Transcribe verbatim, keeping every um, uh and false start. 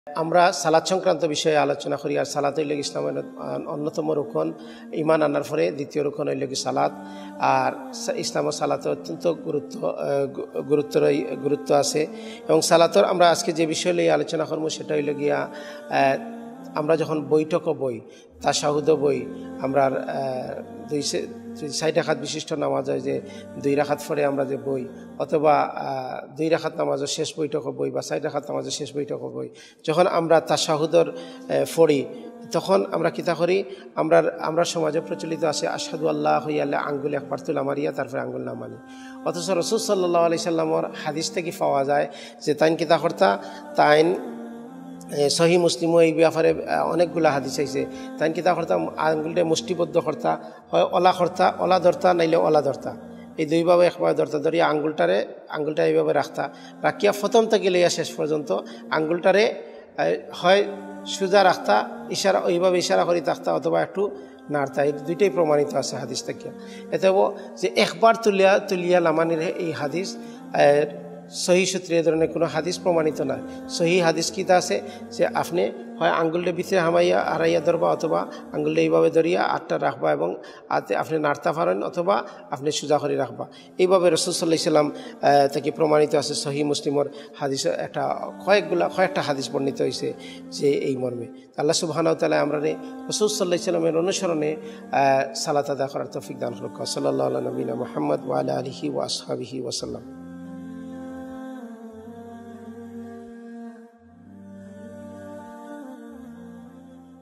আমরা সালাত সংক্রান্ত বিষয়ে আলোচনা করি। আর সালাত হইল ইসলামের অন্যতম রুকন। ইমান আনার পরে দ্বিতীয় রুকন হইল কি সালাত। আর ইসলাম ও সালাতে অত্যন্ত গুরুত্ব গুরুত্ব গুরুত্ব আছে। এবং সালাতর আমরা আজকে যে বিষয় নিয়ে আলোচনা করবো সেটা হইল গিয়া আমরা যখন বৈঠকও বই তাশাহুদ বই আমরা দুই চার রাকাত বিশিষ্ট নামাজ হয় যে দুই রাকাত পরে আমরা যে বই, অথবা দুই রাকাত নামাজের শেষ বৈঠকও বই বা চার রাকাত নামাজের শেষ বৈঠকও বই, যখন আমরা তাশাহুদর পড়ি তখন আমরা কিতা করি, আমরা আমরা সমাজে প্রচলিত আছে আশহাদু আল্লাহ হইয়ালে আঙ্গুল একবার তুলা মারিয়া তারপরে আঙ্গুল না মানি। অথচ রাসূল সাল্লাল্লাহু আলাইহি সাল্লামর হাদিস থেকে পাওয়া যায় যে তাইন কিতা করতা, তাইন সহি মুসলিমও এই ব্যাপারে অনেকগুলো হাদিস আইছে। তাই কিতা করতা, আঙ্গুলটা মুষ্টিবদ্ধ করতা, হয় ওলা করতা, ওলা ধরতা নাইলে ওলা ধরতা, এই দুইভাবে একবার ধরতা, ধরিয়া আঙ্গুলটারে আঙ্গুলটা এইভাবে রাখতা, রাখিয়া প্রথম থেকে লইয়া শেষ পর্যন্ত আঙ্গুলটারে হয় সোজা রাখতা, ইশারা ওইভাবে ইশারা করি থাকতা, অথবা একটু নাড়তা। এই দুইটাই প্রমাণিত আছে হাদিস থেকে। এতে যে একবার তুলিয়া তুলিয়া লামানির এই হাদিস সহি সূত্রে এ ধরনের কোনো হাদিস প্রমাণিত নয়। সহি হাদিস কিতা আছে যে আপনি হয় আঙ্গুলটা ভিতরে হামাইয়া হারাইয়া ধরবা, অথবা আঙ্গুলটা এইভাবে ধরিয়া আটটা রাখবা এবং আতে আপনি নাড়তা পারেন, অথবা আপনি সোজা করে রাখবা। এইভাবে রাসূল সাল্লাল্লাহু আলাইহি সাল্লাম থেকে প্রমাণিত আছে। সহি মুসলিমর হাদিস একটা কয়েকগুলা কয়েকটা হাদিস বর্ণিত হয়েছে যে এই মর্মে। আল্লাহ সুবহানাহু ওয়া তাআলা আমরা রাসূল সাল্লাল্লাহু আলাইহি সাল্লামের অনুসরণে সালাত আদা করার তৌফিক দান করুক। সাল্লাল্লাহু আলা নবিনা মুহাম্মদ ওয়া আলা আলিহি ওয়া আসহাবিহি ওয়া সাল্লাম।